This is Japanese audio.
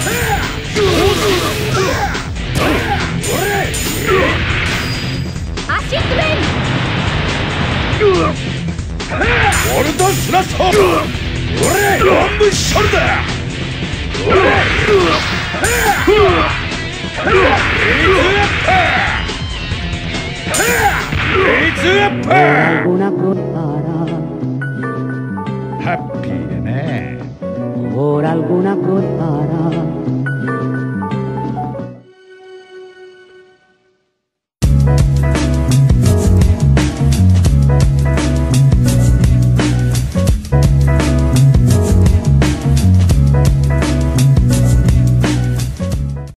アシストメンウォルトスラッシュロングショルダーレイズアップハッピーでね。 Por alguna cosa